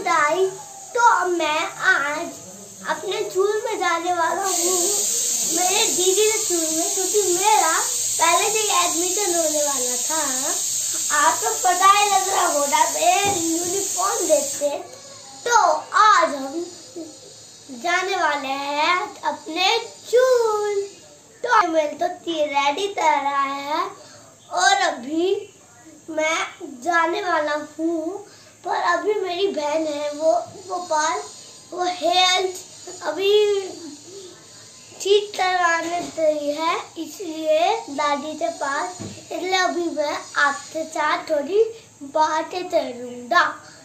Guys, तो मैं आज अपने स्कूल में जाने वाला हूँ, मेरे दीदी के स्कूल में, क्योंकि मेरा पहले से एडमिशन होने वाला था। आपको पता ही लग रहा होगा मेरे यूनिफॉर्म देखते। तो आज हम जाने वाले हैं अपने स्कूल। तो मैं तो रेडी कर रहा है और अभी मैं जाने वाला हूँ, पर अभी मेरी बहन है वो गोपाल, वो हेल्थ अभी ठीक कराने गई है, इसलिए दादी के पास, इसलिए अभी मैं आपके साथ थोड़ी बातें करूँगा।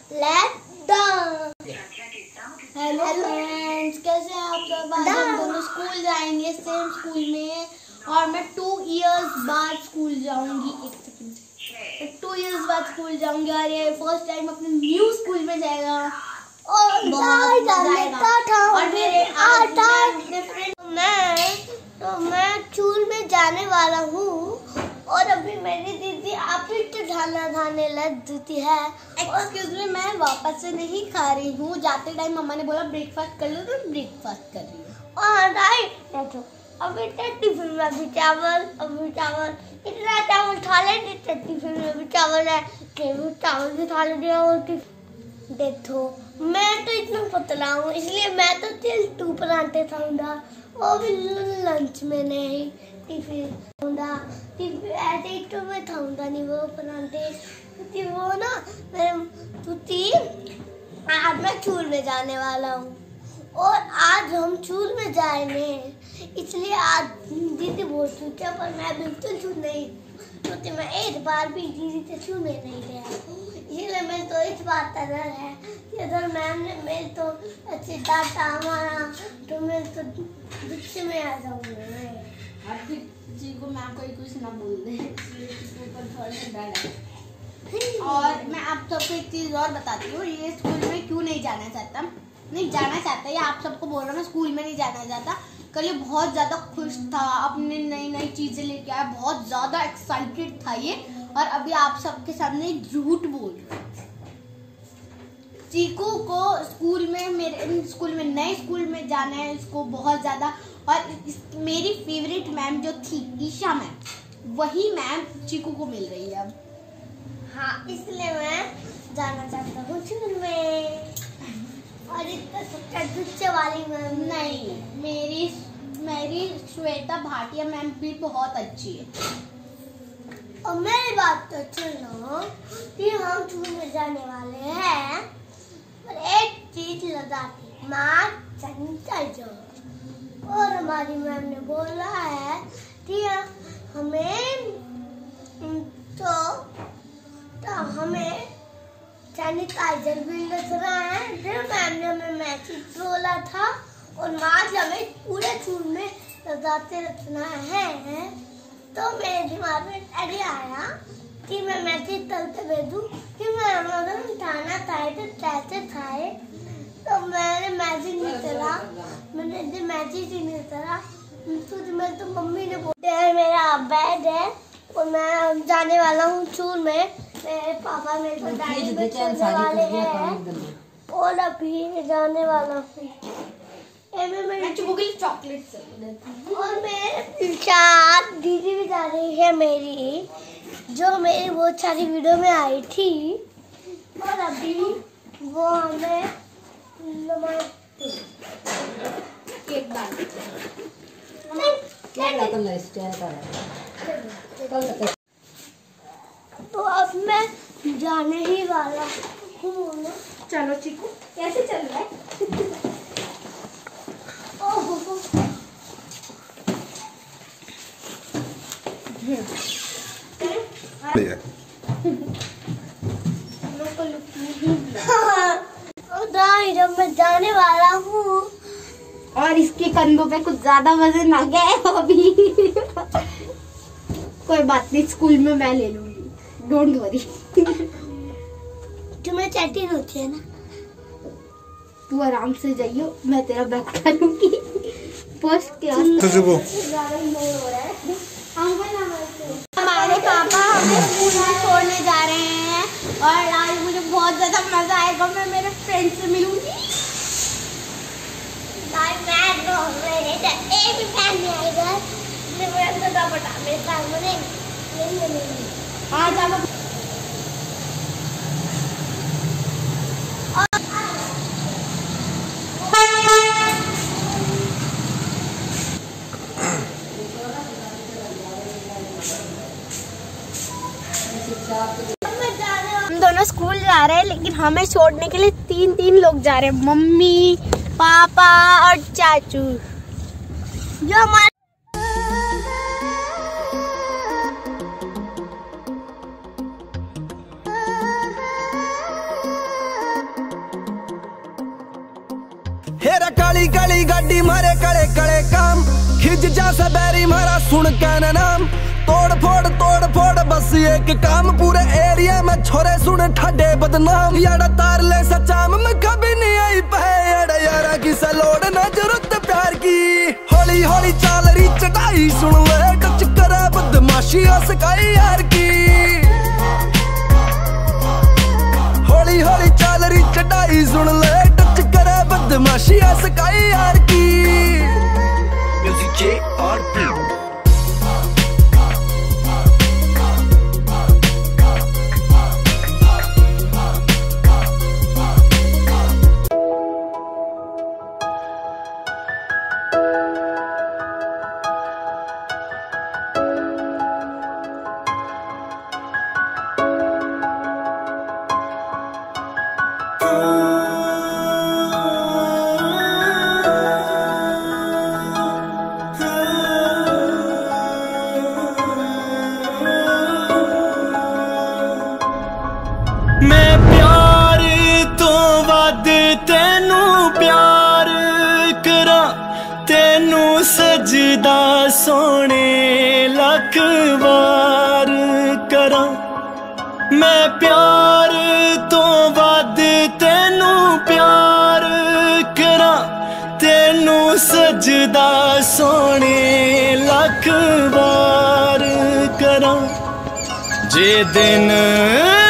हेलो फ्रेंड्स, कैसे हैं आप सब? आज हम दोनों स्कूल जाएंगे, सेम स्कूल में, और मैं 2 इयर्स बाद स्कूल जाऊंगी। 1 सेकंड, 2 इयर्स बाद स्कूल जाऊंगी और ये फर्स्ट टाइम अपने न्यू स्कूल में जाएगा और बहुत मजा आएगा। और मेरे मैं स्कूल में जाने वाला हूँ और अभी मेरी दीदी आप ही के खाना खाने लग चुकी है। एक्सक्यूज मी, मैं वापस से नहीं खा रही हूँ, जाते टाइम मम्मा ने बोला ब्रेकफास्ट कर लो, तो ब्रेकफास्ट कर रही हूँ। अभी टिफिन में भी चावल, इतना चावल खा लेंगे, टिफिन में भी चावल है, चावल भी खा लेंगे। देखो मैं तो इतना पतला हूँ, इसलिए मैं तो सिर्फ 2 परांठे खाऊंगा, वो भी लंच में नहीं, टिफिन खाऊंगा। ऐसे ही तो मैं खाऊंगा नहीं वो परांठे, क्योंकि वो ना आज मैं स्कूल में जाने वाला हूँ और आज हम स्कूल में जाएंगे, इसलिए आज दीदी बोल चुकी है, पर मैं बिल्कुल छूट नहीं, क्योंकि मैं एक बार भी दीदी से छूने नहीं गया, इसलिए मैं तो इस बात का डर है कि अगर मैम ने मेरे तो अच्छी डांटा हमारा, तो मैं तो गुस्से में आ जाऊंगा। अब जी को मैम कोई कुछ ना बोल दे, इसलिए ऊपर थोड़ा सा डर है। और मैं आप सबको एक चीज़ और बताती हूँ, ये स्कूल में क्यों नहीं जाना चाहता, या आप सबको बोल रहा हूँ स्कूल में नहीं जाना चाहता। कल ये बहुत ज़्यादा खुश था, अपने नई चीज़ें लेके आया, बहुत ज़्यादा एक्साइटेड था ये, और अभी आप सबके सामने झूठ बोल रहा है। चीकू को स्कूल में, मेरे स्कूल में, नए स्कूल में जाना है इसको बहुत ज़्यादा, और मेरी फेवरेट मैम जो थी ईशा मैम, वही मैम चीकू को मिल रही है अब। हाँ, इसलिए मैं जाना चाहता हूँ स्कूल में। और इतना गुस्से वाली मैम नहीं, मेरी श्वेता भाटिया मैम भी बहुत अच्छी है। और मेरी बात तो सुनो कि हम स्कूल में जाने वाले हैं, पर एक चीज लगाती माँ चंचल जो, और हमारी मैम ने बोला है कि हमें हमें सैनिटाइजर भी लग रहा है, जो मैम ने हमें मैसेज बोला था, और मास्क हमें पूरे स्कूल में लगाते रखना है। तो मेरे दिमाग में आइडिया आया कि मैं मैसेज करके भेजूं कि मैं अगर खाना खाए तो कैसे खाए। तो मैंने मैसेज नहीं करा, तो मम्मी ने बोला मेरा बैग है और मैं जाने वाला हूँ स्कूल में, मेरे पापा मेरे को डायरी में छोड़ने वाले हैं और अभी जाने वाला हूँ। चॉकलेट और मेरे साथ दीदी भी जा रही है मेरी, जो मेरी बहुत सारी वीडियो में आई थी, और अभी वो हमें तो अब मैं जाने ही वाला हूँ। चलो चीकू, कैसे चल रहा है? जब मैं जाने वाला हूँ और इसके कंधों पे कुछ ज्यादा वजन आ गया है अभी। कोई बात नहीं, स्कूल में मैं ले लूंगी, डोंट वरी। तुम्हें चैटिंग होती है ना, तू आराम से जाइयो, मैं तेरा बैग उठा लूंगी। फर्स्ट क्लास हमारे पापा हमें स्कूल में छोड़ने जा रहे हैं, और आज मुझे बहुत ज्यादा मजा आएगा। मैं मेरे फ्रेंड फ्रेंड से मिलूंगी। हम दोनों स्कूल जा रहे हैं, लेकिन हमें छोड़ने के लिए तीन लोग जा रहे हैं, मम्मी, पापा और चाचू। जो हमारे हेरा काली काली गाड़ी मारे कड़े कड़े काम, खिंच जा सबेरी मारा सुन कहना नाम, तोड़ फोड़ बस एक काम, पूरे एरिया में छोरे सुन ठड्डे बदनाम, यारा तार ले सचाम में कभी नहीं आई पहे, यारा यारा की सलोड़ ना जरूरत प्यार की, हौली हौली चाल रही चढ़ाई सुन ले, टच करे बदमाशी सकाई यार की, हौली हौली चाल रही चढ़ाई सुन ले, टच करे बदमाशी सकाई यार की। म्यूजिक J और B। मैं प्यार तो वध तेनू प्यार करा, तेनू सजदा सोने लख वार करा, मैं प्यार तो वध तेनू प्यार करा, तेनू सजदा सोने लख वार करा, जे दिन